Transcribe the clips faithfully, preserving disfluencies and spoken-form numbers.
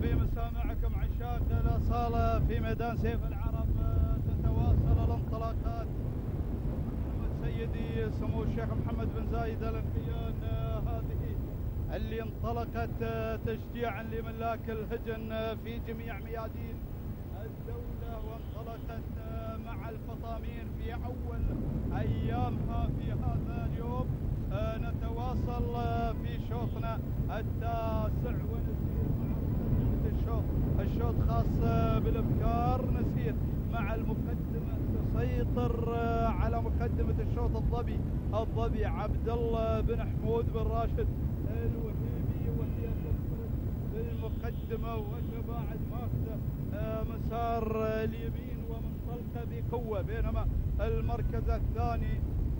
بمسامعكم عشاق الأصالة في ميدان سيف العرب تتواصل الانطلاقات. سيدي سمو الشيخ محمد بن زايد آل نهيان هذه اللي انطلقت تشجيعا لملاك الهجن في جميع ميادين الدولة، وانطلقت مع الفطامين في أول أيامها في هذا اليوم. نتواصل في شوطنا التاسع ونسير مع مقدمة الشوط الشوط خاص بالابكار. نسير مع المقدمة تسيطر على مقدمة الشوط الظبي الظبي عبد الله بن حمود بن راشد الوهيبي، وهي تنفرد بالمقدمة وتباعد ماخذة مسار اليمين ومنطلقة بقوة. بينما المركز الثاني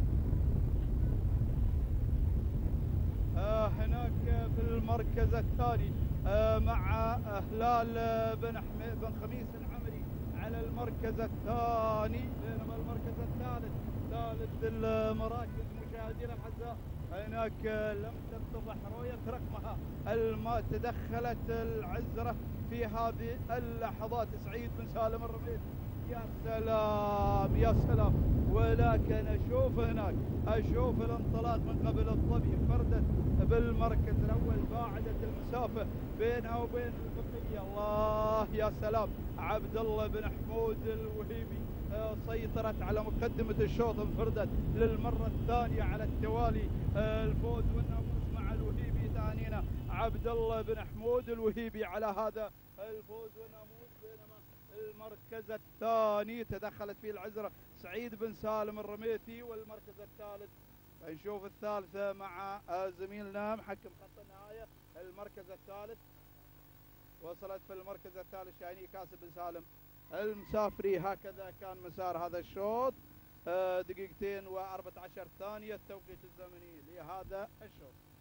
آه هناك في المركز الثاني آه مع هلال بن حميد بن خميس العمري على المركز الثاني. بينما المركز الثالث ثالث المراكز مشاهدينا الاعزاء هناك لم تتضح رؤية رقمها الما تدخلت العزرة في هذه اللحظات. سعيد بن سالم الرميد، يا سلام يا سلام. ولكن اشوف هناك اشوف الانطلاق من قبل الظبي فردت بالمركز الاول، باعدت المسافه بينها وبين البقيه. الله يا سلام. عبد الله بن حمود الوهيبي سيطرت على مقدمه الشوط، انفردت للمره الثانيه على التوالي الفوز والناموس مع الوهيبي. تعنينا عبد الله بن حمود الوهيبي على هذا الفوز والناموس. بينما المركز الثاني تدخلت فيه العزرة سعيد بن سالم الرميثي، والمركز الثالث نشوف الثالثة مع زميلنا محكم خط النهاية. المركز الثالث وصلت في المركز الثالث شاهيني كاسب بن سالم المسافري. هكذا كان مسار هذا الشوط، دقيقتين وأربعة عشر ثانية التوقيت الزمني لهذا الشوط.